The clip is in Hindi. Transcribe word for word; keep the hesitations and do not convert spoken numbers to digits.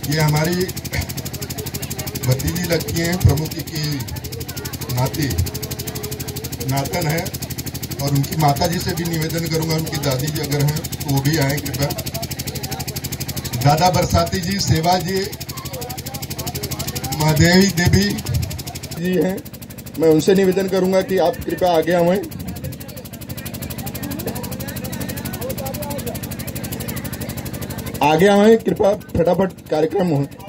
ये हमारी भतीजी लगती हैं, प्रमुख की नाती नातन है, और उनकी माता जी से भी निवेदन करूंगा, उनकी दादी जी अगर हैं तो वो भी आए कृपया। दादा बरसाती जी, सेवा जी, महादेवी देवी जी हैं, मैं उनसे निवेदन करूंगा कि आप कृपया आगे आएं। आगे आएं कृपया, फटाफट कार्यक्रम हो।